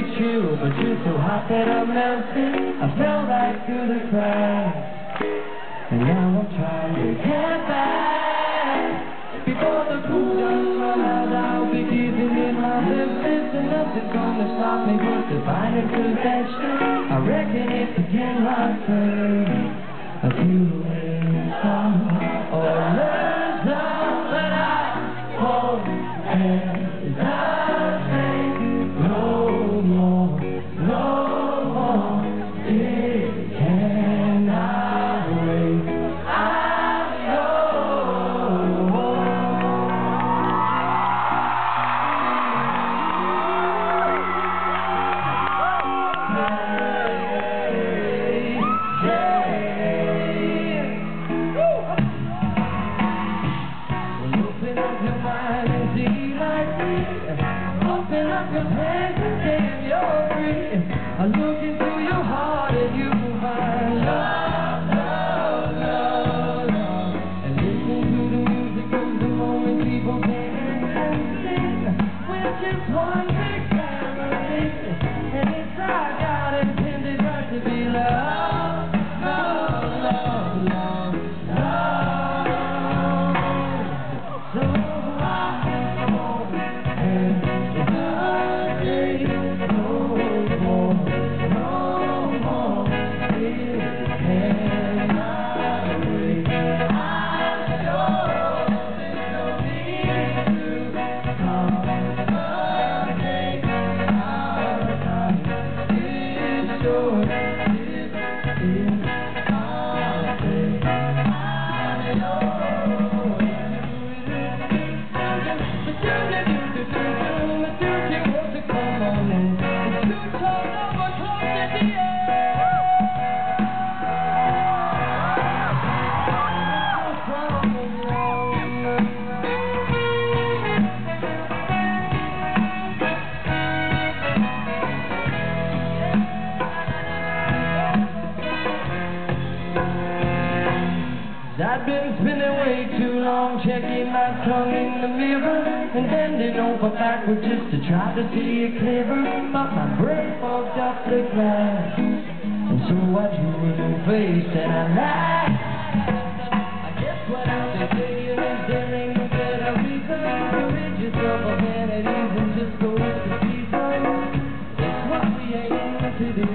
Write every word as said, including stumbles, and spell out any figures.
chill, but you're so hot that I'm melting. I fell right through the cracks, and now I'm trying to get back. Before the cool done run out, I'll be giving in my Memphis, and nothing's gonna stop me but divine intervention. I reckon if you can run first, a few wins some or learn some, but I won't hesitate no more, no more. It cannot wait. I know. Hey, hey. Well, open up your mind and see like me. Open up your hands and damn, you're free. I look into your heart and you will find love, love, love, love. And listen to the music of the moment, people dance and sing. We're just one big family, and it's our God intended right to be loved. Love, love, love, love. So I won't hesitate no more, no more. It cannot wait. I know there's no need to complicate our time. It's short, this is our day. I know. I've been spending way too long checking my tongue in the mirror and bending over backward just to try to see it clearer. But my brain fogged up the glass, and so I drew a new face and I laughed. I guess what I've been saying is there ain't no better reason to rid yourself of vanities and just go to the season. It's what we aim to do.